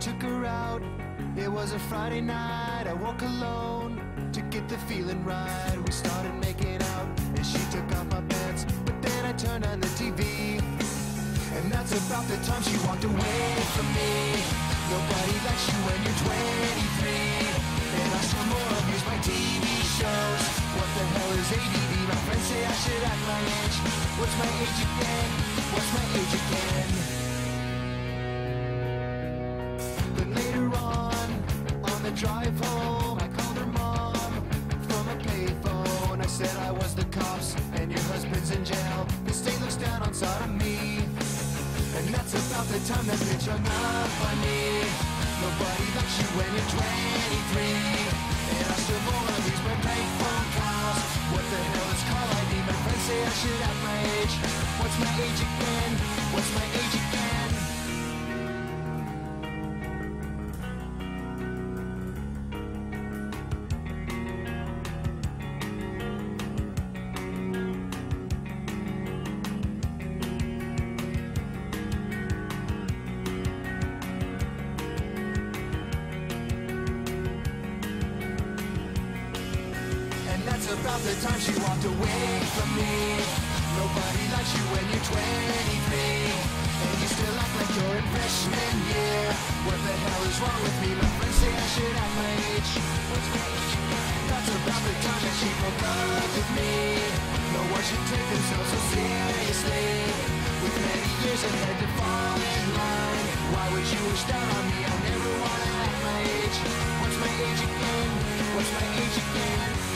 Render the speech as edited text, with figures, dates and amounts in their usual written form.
took her out. It was a Friday night, I woke alone to get the feeling right. We started making out and she took off my pants, but then I turned on the TV, and that's about the time she walked away from me. Nobody likes you when you're 23, and I still more abuse my TV shows. What the hell is ADD? My friends say I should act my age. What's my age again? What's my age again? Then later on the drive home, I called her mom from a payphone. I said I was the cops and your husband's in jail. The state looks down on sodomy, and that's about the time that bitch hung up on me. Nobody likes you when you're 23, and I still wanna use my bank phone calls. What the hell is call ID? My friends say I should act my age. What's my age again? What's my age again? About the time she walked away from me. Nobody likes you when you're 23, and you still act like you're in freshman year. What the hell is wrong with me? My friends say I should act my age. What's my age? That's about the time that she broke up with me. No one should take themselves so seriously, with many years ahead to fall in line. Why would you wish down on me? I never wanna act my age. What's my age again? What's my age again?